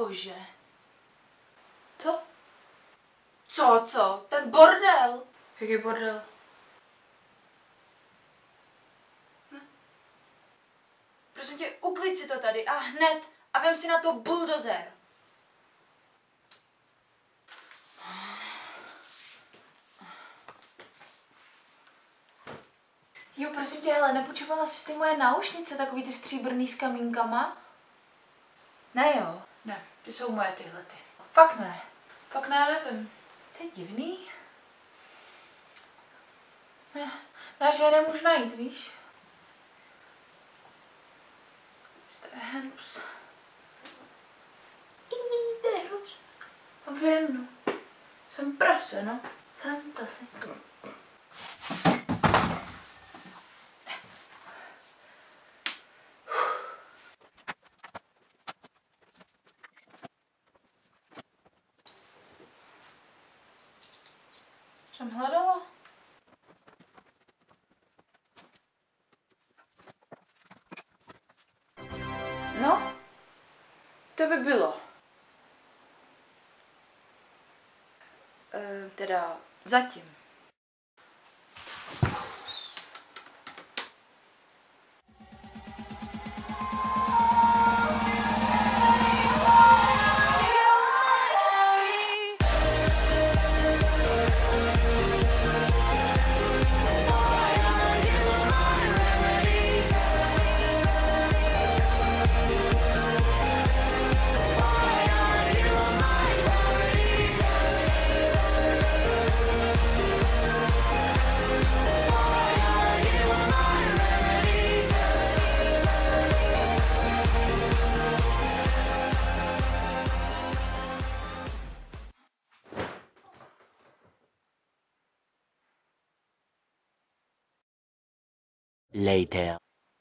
Bože. Co? Co? Ten bordel. Jaký bordel? Prosím tě, uklid si to tady a hned a vem si na to buldozer. Jo, prosím tě, hele, nepůjčovala jsi ty moje náušnice, takový ty stříbrný s kamínkama? Ne jo? Ne, ty jsou moje tyhle ty. Fakt ne. Fakt ne, nevím. To je divný. Ne, že je nemůžu najít, víš? To je hnus. To je hnus. A vím, no. Jsem prase, no. Jsem prase. Jsem hledala. No, to by bylo. Teda zatím. Later.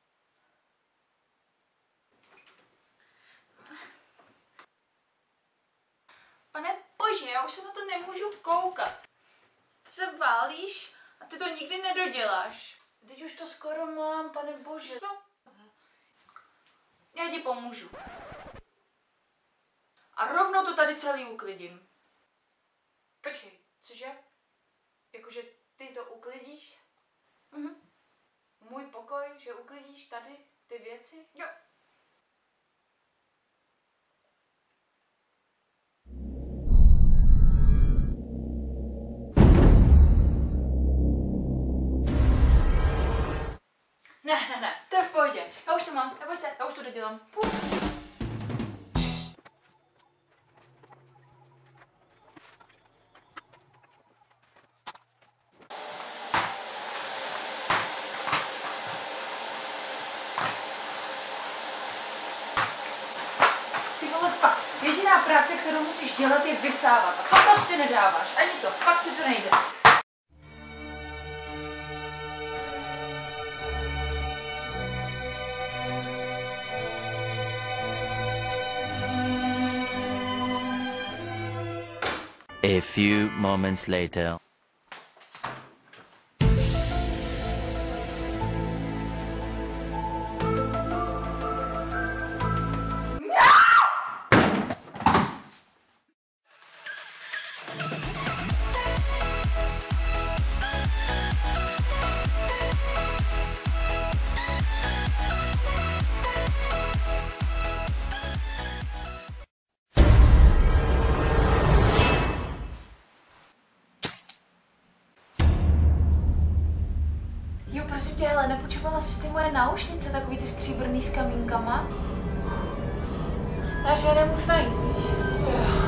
Pane Bože, já už se na to nemůžu koukat. Ty se válíš a ty to nikdy nedoděláš. Teď už to skoro mám, pane Bože. Co? Já ti pomůžu. A rovnou to tady celý uklidím. Počkej, cože? Jakože ty to uklidíš? Můj pokoj, že uklidíš tady ty věci? Jo. Ne, to je v pohodě. Já už to mám, neboj se, já už to dodělám. Ty vole, fakt, jediná práce, kterou musíš dělat, je vysávat. A to prostě nedáváš, ani to, fakt ti to nejde. A few moments later. Jo, prosím tě, hele, nepůjčovala jsi ty moje náušnice, takový ty stříbrný s kamínkama? Já že je nemůžu najít, víš?